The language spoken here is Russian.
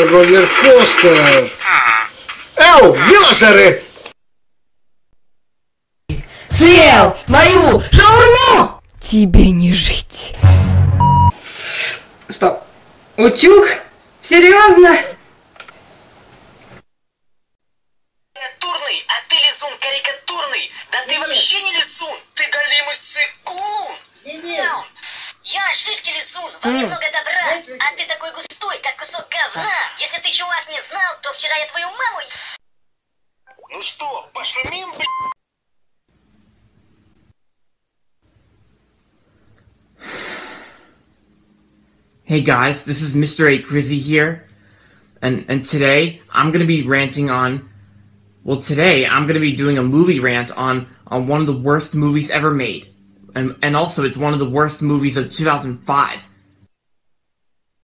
роллер-костер. Эу, вилажеры! Съел мою шаурму! Тебе не жить. Стоп. Утюг? Серьезно? Карикатурный, а ты лизун карикатурный. Да ты вообще не лизун, ты голимый сыкун. Я жидкий лизун, во мне много добра, а ты такой густой, как кусок говна. Если ты, чувак, не знал, то вчера я твою маму... Ну что, пошумим, блядь? Hey guys, this is Mr. 8 Grizzy here, and today I'm gonna be ranting on, well today I'm gonna be doing a movie rant on one of the worst movies ever made, and also it's one of the worst movies of 2005.